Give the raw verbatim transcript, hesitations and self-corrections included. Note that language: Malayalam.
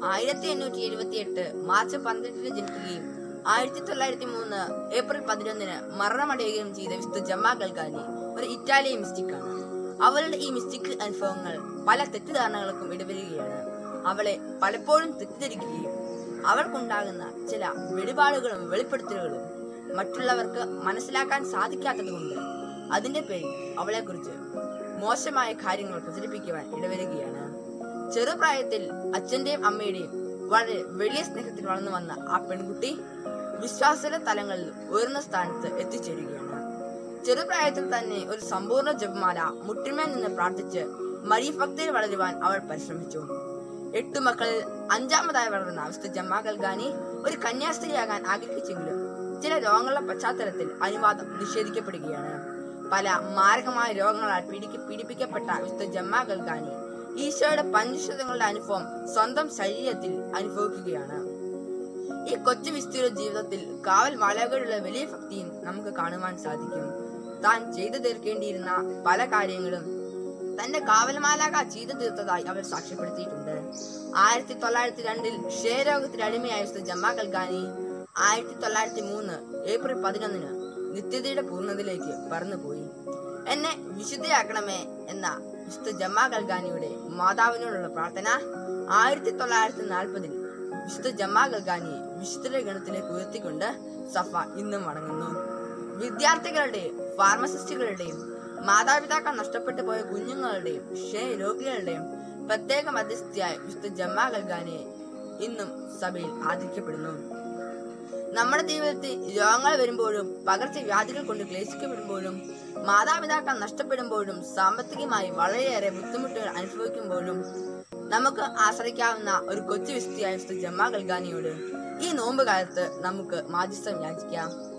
ആയിരത്തി എണ്ണൂറ്റി എഴുപത്തി എട്ട് മാർച്ച് പന്ത്രണ്ടിന് ജനിക്കുകയും ആയിരത്തി തൊള്ളായിരത്തി മൂന്ന് ഏപ്രിൽ പതിനൊന്നിന് മരണമടയുകയും ചെയ്ത വിശുദ്ധ ജമ്മാ ഗൽഗാനി ഒരു ഇറ്റാലിയൻ മിസ്റ്റിക്കാണ്. അവളുടെ ഈ മിസ്റ്റിക് അനുഭവങ്ങൾ പല തെറ്റിദ്ധാരണകൾക്കും ഇടവരികയാണ്. അവളെ പലപ്പോഴും തെറ്റിദ്ധരിക്കുകയും അവൾക്കുണ്ടാകുന്ന ചില വെളിപാടുകളും വെളിപ്പെടുത്തലുകളും മറ്റുള്ളവർക്ക് മനസ്സിലാക്കാൻ സാധിക്കാത്തത് കൊണ്ട് അതിന്റെ പേരിൽ അവളെ കുറിച്ച് മോശമായ കാര്യങ്ങൾ പ്രചരിപ്പിക്കുവാൻ ഇടവരികയാണ്. ചെറുപ്രായത്തിൽ അച്ഛന്റെയും അമ്മയുടെയും വളരെ വലിയ സ്നേഹത്തിൽ വളർന്നു വന്ന ആ പെൺകുട്ടി വിശ്വാസ തലങ്ങളിൽ ഉയർന്ന സ്ഥാനത്ത് എത്തിച്ചേരുകയാണ്. ചെറുപ്രായത്തിൽ തന്നെ ഒരു സമ്പൂർണ്ണ ജപമാല മുട്ടിന്മേൽ നിന്ന് പ്രാർത്ഥിച്ച് മരീഭക്തിയിൽ വളരുവാൻ അവൾ പരിശ്രമിച്ചു. എട്ടു മക്കളിൽ അഞ്ചാമതായി വളർന്ന വിശുദ്ധ ജമ്മാ ഗൽഗാനി ഒരു കന്യാസ്ത്രീയാകാൻ ആഗ്രഹിച്ചെങ്കിലും ചില രോഗങ്ങളുടെ പശ്ചാത്തലത്തിൽ അനുവാദം നിഷേധിക്കപ്പെടുകയാണ്. പല മാരകമായ രോഗങ്ങളാൽ പീഡിക്ക പീഡിപ്പിക്കപ്പെട്ട വിശുദ്ധ ജമ്മാ ഗൽഗാനി ഈശോയുടെ പഞ്ചശതങ്ങളുടെ അനുഭവം സ്വന്തം ശരീരത്തിൽ അനുഭവിക്കുകയാണ്. ഈ കൊച്ചു വിസ്തീർണ ജീവിതത്തിൽ കാവൽ മാലാഖയുടെ വലിയ ഭക്തിയും നമുക്ക് കാണുവാൻ സാധിക്കും. താൻ ചെയ്തു തീർക്കേണ്ടിയിരുന്ന പല കാര്യങ്ങളും തന്റെ കാവൽ മാലാഖ ചെയ്തു തീർത്തതായി അവർ സാക്ഷ്യപ്പെടുത്തിയിട്ടുണ്ട്. ആയിരത്തി തൊള്ളായിരത്തി രണ്ടിൽ ക്ഷയരോഗത്തിന് അടിമയായ വിശുദ്ധ ജമ്മാ ഗൽഗാനി ആയിരത്തി തൊള്ളായിരത്തി മൂന്ന് ഏപ്രിൽ പതിനൊന്നിന് നിത്യതയുടെ പൂർണ്ണതയിലേക്ക് പറന്നുപോയി. എന്നെ വിശുദ്ധയാക്കണമേ എന്ന വിശുദ്ധ ജമ്മാ ഗൽഗാനിയുടെ മാതാവിനോടുള്ള പ്രാർത്ഥന ആയിരത്തി തൊള്ളായിരത്തി നാൽപ്പതിൽ വിശുദ്ധ ജമ്മാ ഗൽഗാനിയെ വിശുദ്ധ ഗണത്തിലേക്ക് ഉയർത്തിക്കൊണ്ട് സഫ ഇന്നും വണങ്ങുന്നു. വിദ്യാർത്ഥികളുടെയും ഫാർമസിസ്റ്റുകളുടെയും മാതാപിതാക്കൾ നഷ്ടപ്പെട്ടു പോയ കുഞ്ഞുങ്ങളുടെയും ക്ഷയ രോഗികളുടെയും പ്രത്യേക മധ്യസ്ഥയായ വിശുദ്ധ ജമ്മാ ഗൽഗാനിയെ ഇന്നും സഭയിൽ ആദരിക്കപ്പെടുന്നു. നമ്മുടെ ജീവിതത്തിൽ രോഗങ്ങൾ വരുമ്പോഴും പകർച്ചവ്യാധികൾ കൊണ്ട് ക്ലേശിക്കപ്പെടുമ്പോഴും മാതാപിതാക്കൾ നഷ്ടപ്പെടുമ്പോഴും സാമ്പത്തികമായി വളരെയേറെ ബുദ്ധിമുട്ടുകൾ അനുഭവിക്കുമ്പോഴും നമുക്ക് ആശ്രയിക്കാവുന്ന ഒരു കൊച്ചു വിശുദ്ധിയായ വിശുദ്ധ ജമ്മാ ഗൽഗാനിയോട് ഈ നോമ്പ് കാലത്ത് നമുക്ക് മാധ്യസ്ഥം യാചിക്കാം.